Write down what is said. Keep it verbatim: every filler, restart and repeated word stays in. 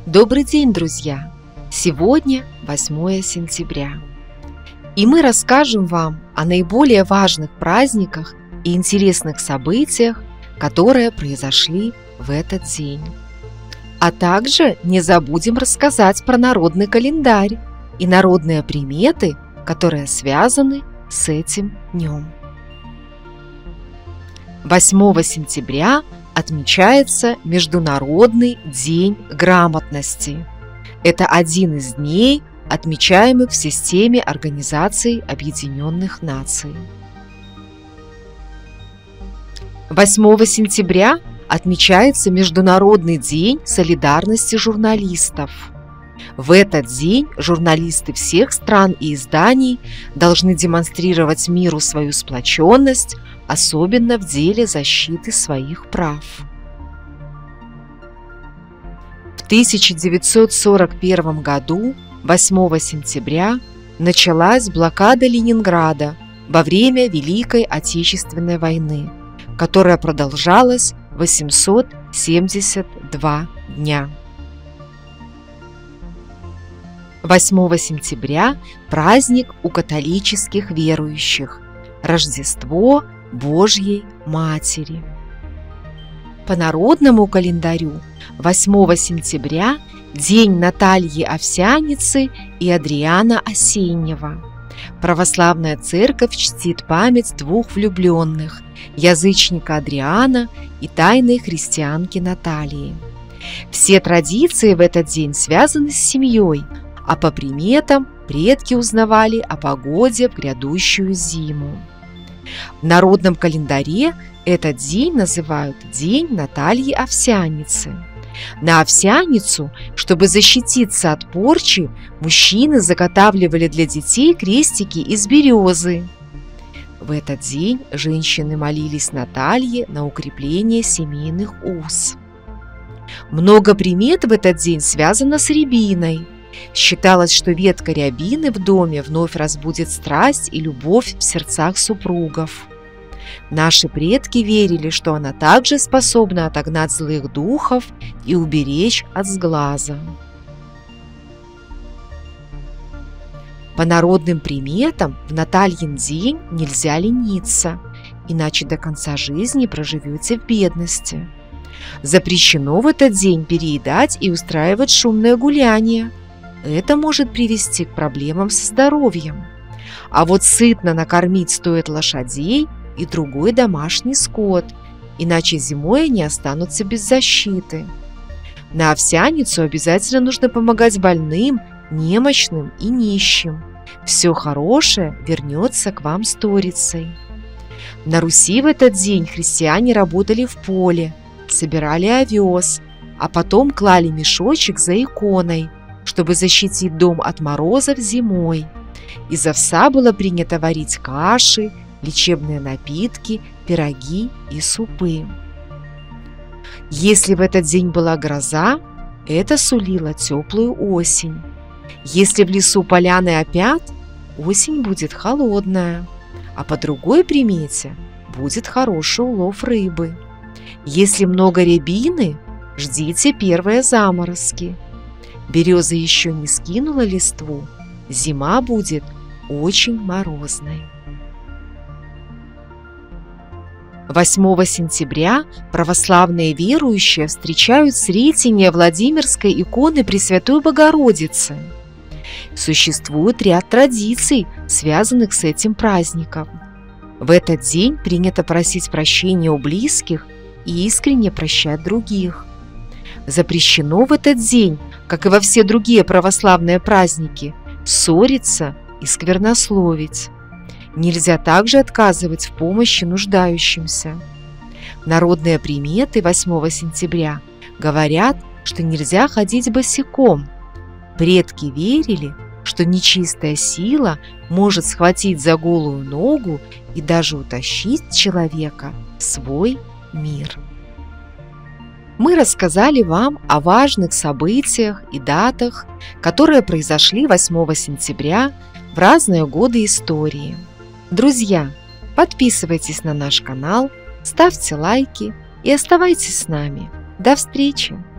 Добрый день, друзья! Сегодня восьмое сентября, и мы расскажем вам о наиболее важных праздниках и интересных событиях, которые произошли в этот день. А также не забудем рассказать про народный календарь и народные приметы, которые связаны с этим днем. восьмого сентября отмечается Международный день грамотности. Это один из дней, отмечаемых в системе Организации Объединенных Наций. восьмого сентября отмечается Международный день солидарности журналистов. В этот день журналисты всех стран и изданий должны демонстрировать миру свою сплоченность, особенно в деле защиты своих прав. В тысяча девятьсот сорок первом году, восьмого сентября, началась блокада Ленинграда во время Великой Отечественной войны, которая продолжалась восемьсот семьдесят два дня. восьмого сентября праздник у католических верующих – Рождество Божьей Матери. По народному календарю восьмого сентября день Натальи Овсянницы и Адриана Осеннего. Православная церковь чтит память двух влюбленных – язычника Адриана и тайной христианки Натальи. Все традиции в этот день связаны с семьей, а по приметам предки узнавали о погоде в грядущую зиму. В народном календаре этот день называют День Натальи Овсянницы. На овсяницу, чтобы защититься от порчи, мужчины заготавливали для детей крестики из березы. В этот день женщины молились Наталье на укрепление семейных уз. Много примет в этот день связано с рябиной. Считалось, что ветка рябины в доме вновь разбудит страсть и любовь в сердцах супругов. Наши предки верили, что она также способна отогнать злых духов и уберечь от сглаза. По народным приметам в Натальин день нельзя лениться, иначе до конца жизни проживете в бедности. Запрещено в этот день переедать и устраивать шумное гуляние. Это может привести к проблемам со здоровьем. А вот сытно накормить стоит лошадей и другой домашний скот, иначе зимой они останутся без защиты. На овсяницу обязательно нужно помогать больным, немощным и нищим. Все хорошее вернется к вам сторицей. На Руси в этот день христиане работали в поле, собирали овес, а потом клали мешочек за иконой, чтобы защитить дом от морозов зимой. Из овса было принято варить каши, лечебные напитки, пироги и супы. Если в этот день была гроза, это сулило теплую осень. Если в лесу поляны опят, осень будет холодная, а по другой примете будет хороший улов рыбы. Если много рябины, ждите первые заморозки. Береза еще не скинула листву, зима будет очень морозной. восьмого сентября православные верующие встречают Сретение Владимирской иконы Пресвятой Богородицы. Существует ряд традиций, связанных с этим праздником. В этот день принято просить прощения у близких и искренне прощать других. Запрещено в этот день, как и во все другие православные праздники, ссориться и сквернословить. Нельзя также отказывать в помощи нуждающимся. Народные приметы восьмого сентября говорят, что нельзя ходить босиком. Предки верили, что нечистая сила может схватить за голую ногу и даже утащить человека в свой мир. Мы рассказали вам о важных событиях и датах, которые произошли восьмого сентября в разные годы истории. Друзья, подписывайтесь на наш канал, ставьте лайки и оставайтесь с нами. До встречи!